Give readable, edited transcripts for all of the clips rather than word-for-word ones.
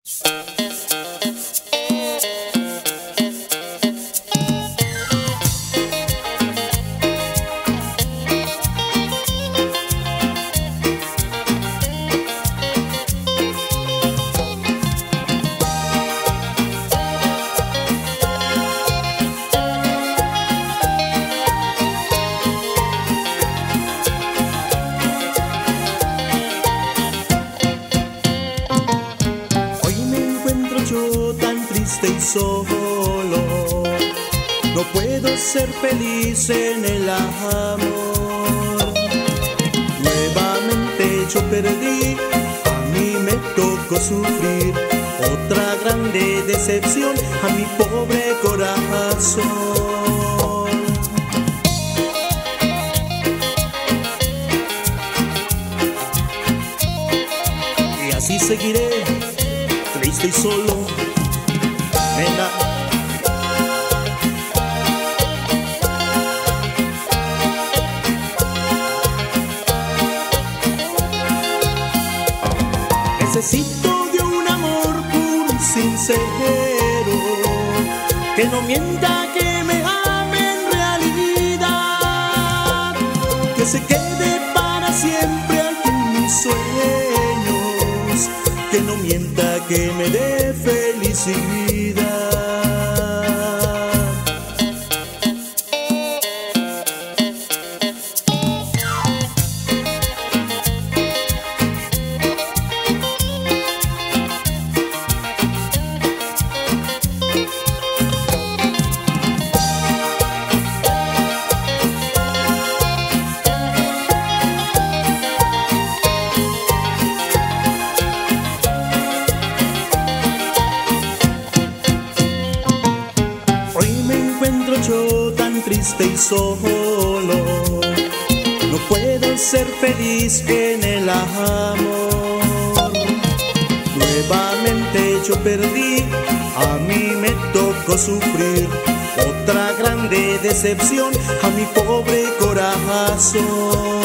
Y solo no puedo ser feliz en el amor. Nuevamente yo perdí, a mí me tocó sufrir otra grande decepción a mi pobre corazón. Y así seguiré, triste y solo. Nena. Necesito de un amor puro y sincero, que no mienta, que me ame en realidad, que se quede para siempre aquí en mis sueños, que no mienta, que me dé felicidad. Yo tan triste y solo, no puedo ser feliz en el amor. Nuevamente yo perdí, a mí me tocó sufrir otra grande decepción a mi pobre corazón.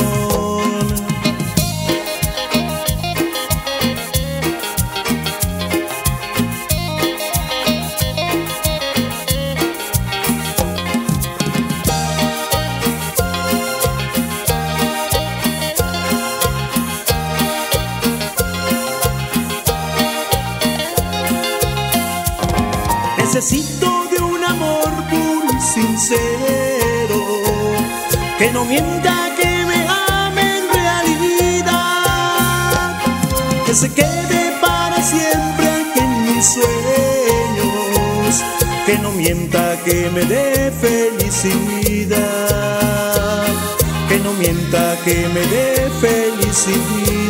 Necesito de un amor puro y sincero, que no mienta, que me ame en realidad, que se quede para siempre aquí en mis sueños, que no mienta, que me dé felicidad, que no mienta, que me dé felicidad.